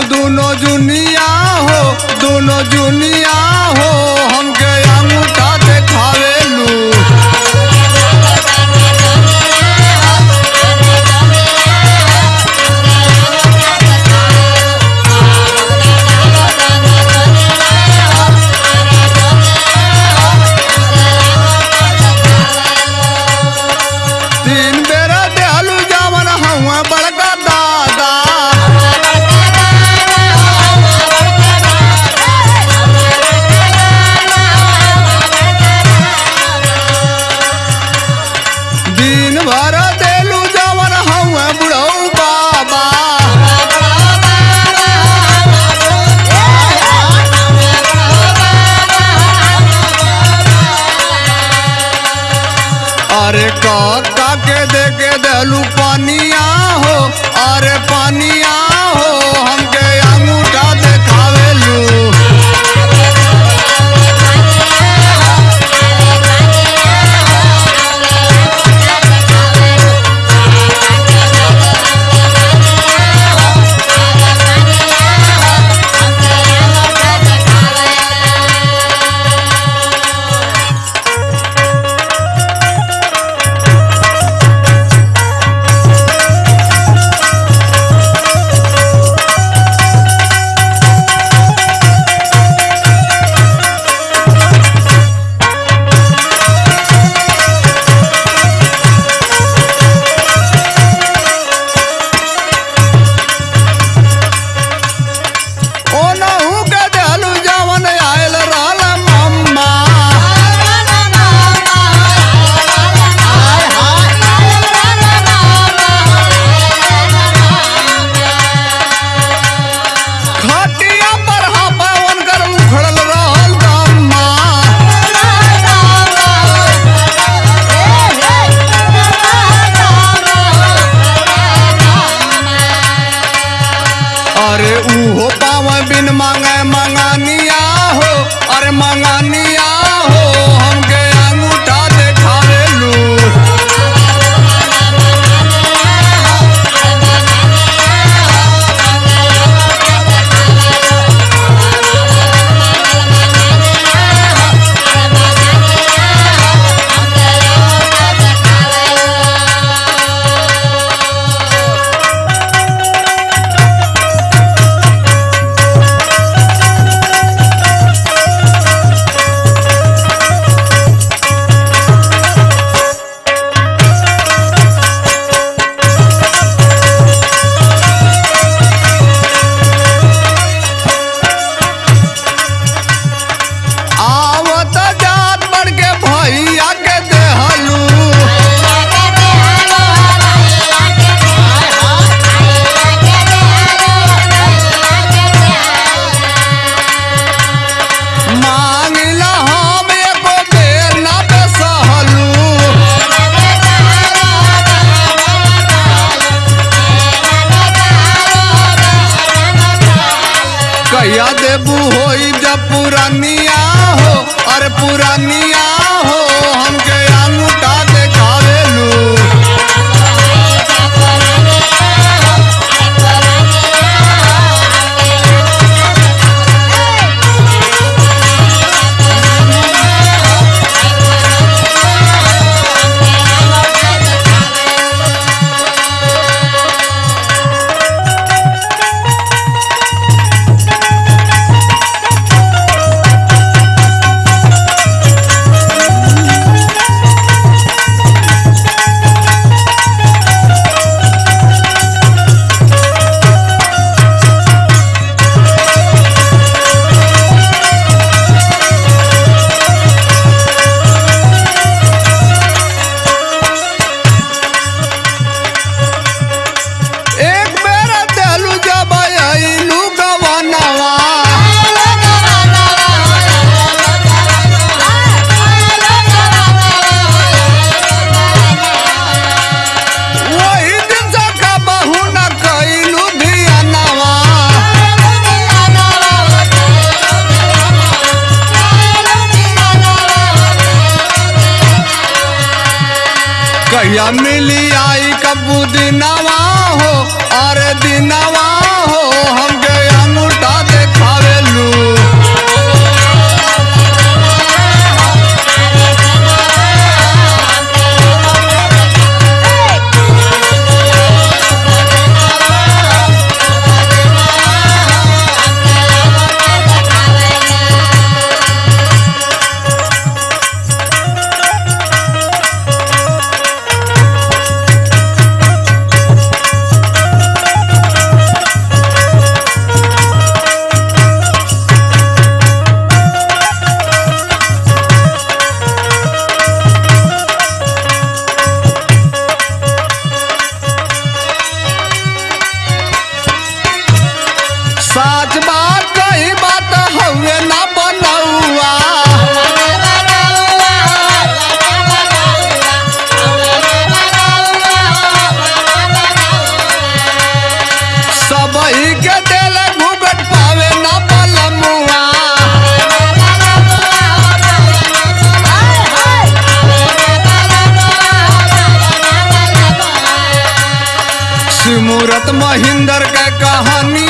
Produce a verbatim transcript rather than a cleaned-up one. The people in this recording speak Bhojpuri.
दोनों जुनिया हो दोनों जुनिया हो हमके अंगूठा देखावेलू। तीन बेरा देहलू जावन हुआ बड़का दादा। दिन भर देलू जावन हुआ बुढ़ऊ बाबा। अरे काका के दे के देलू पानिया हो अरे पानिया हो हमके अंगूठा देखावेलू। अरे ऊहो पावे बिन मांगे मंगानिया हो अरे मंगानिया हो हमके अंगूठा देखावेलू। कहिया देबू होई जब पुरानिया हो अरे पुरानिया हो हमके अंगूठा देखावेलू। कहिया मिली आई कबू दिनवा हो अरे दिनवा हो हम गया सूरत महिंदर के कहानी